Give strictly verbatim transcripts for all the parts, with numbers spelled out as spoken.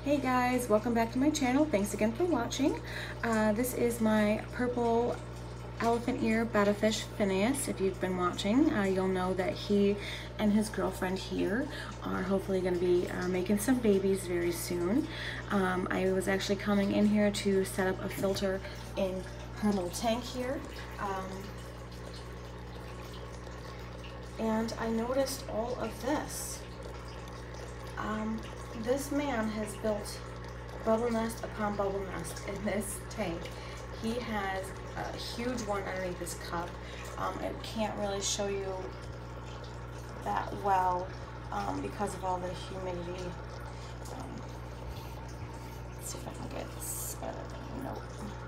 Hey guys, welcome back to my channel. Thanks again for watching. Uh, this is my purple elephant ear betta fish Phineas. If you've been watching, uh, you'll know that he and his girlfriend here are hopefully going to be uh, making some babies very soon. Um, I was actually coming in here to set up a filter in her little tank here. Um, and I noticed all of this. Um, this man has built bubble nest upon bubble nest in this tank. He has a huge one underneath his cup. Um, it can't really show you that well um, because of all the humidity. Um, let's see if I can get this. Uh, nope.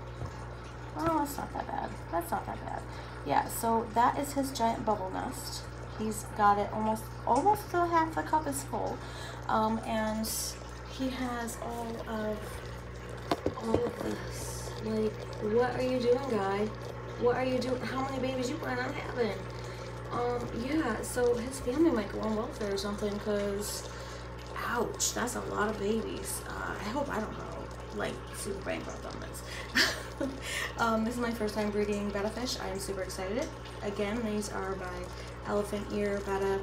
Oh, that's not that bad. That's not that bad. Yeah, so that is his giant bubble nest. He's got it almost, almost the half the cup is full. Um, and he has all of, all of this. Like, what are you doing, guy? What are you doing? How many babies you plan on having? Um, yeah, so his family might go on welfare or something, because, ouch, that's a lot of babies. Uh, I hope I don't go, like, super bankrupt on this. um, this is my first time breeding betta fish. I am super excited. Again, these are by Elephant Ear Betta,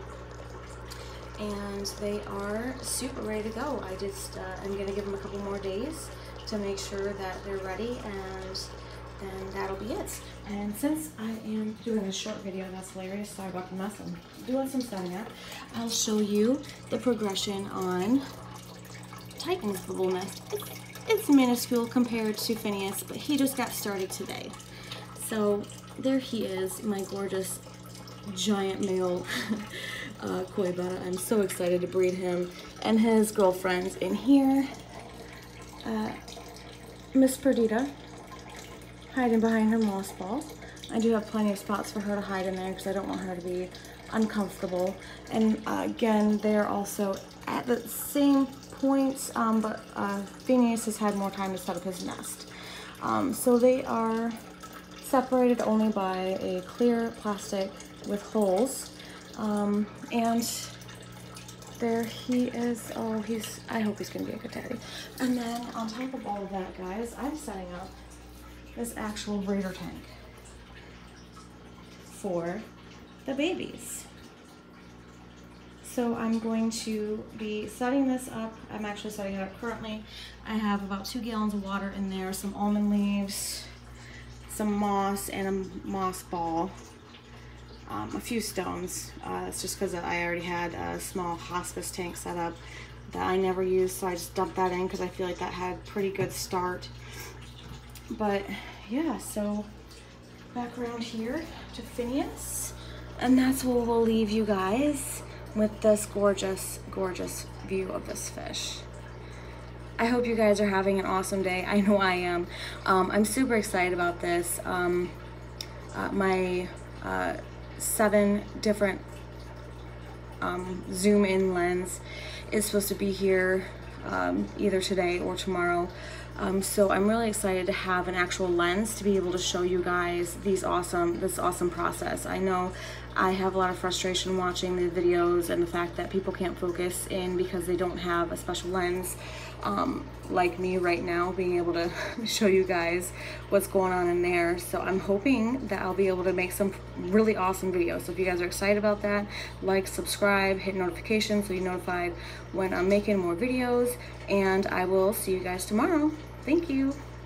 and they are super ready to go. I just, uh, I'm going to give them a couple more days to make sure that they're ready, and then that'll be it. And since I am doing a short video, that's hilarious, sorry about the mess, I'm doing some setting up, I'll show you the progression on Titan's bubble nest. It's, it's minuscule compared to Phineas, but he just got started today. So there he is, my gorgeous giant male uh, koi betta. I'm so excited to breed him, and his girlfriend's in here. Uh, Miss Perdita hiding behind her moss ball. I do have plenty of spots for her to hide in there because I don't want her to be uncomfortable. And uh, again, they're also at the same points, um, but uh, Phineas has had more time to set up his nest. Um, so they are separated only by a clear plastic with holes. Um, and there he is. Oh, he's, I hope he's gonna be a good daddy. And then on top of all of that, guys, I'm setting up this actual breeder tank for the babies. So I'm going to be setting this up. I'm actually setting it up currently. I have about two gallons of water in there, some almond leaves, some moss, and a moss ball. Um, a few stones. Uh, it's just because I already had a small hospice tank set up that I never used, so I just dumped that in because I feel like that had a pretty good start. But yeah, so back around here to Phineas, and that's where we'll leave you guys with this gorgeous, gorgeous view of this fish. I hope you guys are having an awesome day. I know I am. Um, I'm super excited about this. Um, uh, my uh, seven different um, zoom in lens is supposed to be here um, either today or tomorrow. Um, so I'm really excited to have an actual lens to be able to show you guys these awesome, this awesome process. I know I have a lot of frustration watching the videos and the fact that people can't focus in because they don't have a special lens, um, like me right now, being able to show you guys what's going on in there. So I'm hoping that I'll be able to make some really awesome videos. So if you guys are excited about that, like, subscribe, hit notifications so you're notified when I'm making more videos, and I will see you guys tomorrow. Thank you.